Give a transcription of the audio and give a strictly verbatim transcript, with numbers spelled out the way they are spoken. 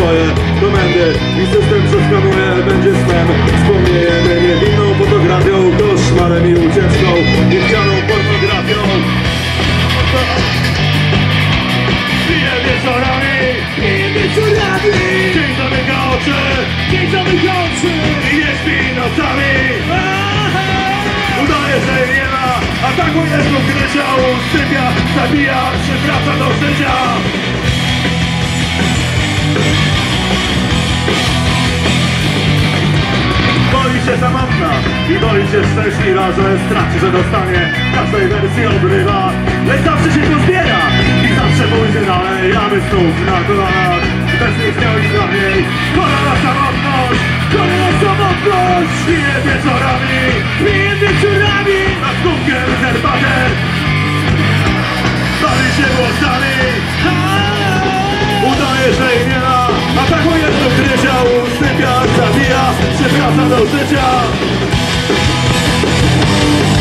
swoje komendy i system przeskanuje, będzie snem. Wspomnienie niewinną fotografią, koszmarem i ucieczką, niechcianą pornografią. Piję wieczorami, piję wieczorami, dzień zamyka oczy, dzień zamyka oczy i nie śpi nocami. Udaje, że jej nie ma, atakuje znów, gdy ciało usypia, zabija, przywraca do życia. Boi się samotna i boi się szczęśliwa, że straci, że dostanie w każdej wersji obrywa. Lecz zawsze się pozbiera i zawsze pójdzie dalej, aby znów na kolanach bez nieśmiał i dla niej. Kolana samotność, kolana samotność, pije wieczorami, piję wieczorami, nad kubkiem herbatę, bawi się włosami. Udaje, że jej nie ma, atakuje znów, gdy ciało usypia, zabija, przywraca do życia.